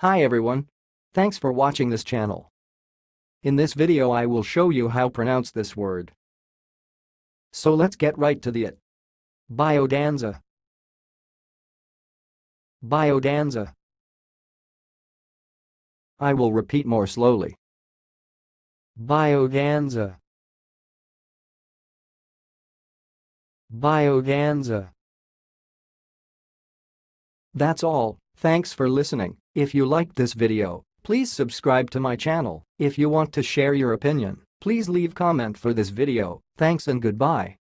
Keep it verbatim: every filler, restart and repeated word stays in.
Hi everyone. Thanks for watching this channel. In this video I will show you how to pronounce this word. So let's get right to the it. Biodanza. Biodanza. I will repeat more slowly. Biodanza. Biodanza. That's all. Thanks for listening. If you liked this video, please subscribe to my channel. If you want to share your opinion, please leave comment for this video. Thanks and goodbye.